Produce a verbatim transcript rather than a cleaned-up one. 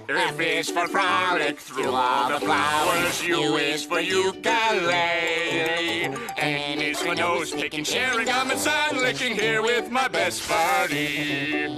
F is for frolic through all the flowers. U is for ukulele. N is for nose picking, sharing gum and sun licking here with my best buddy.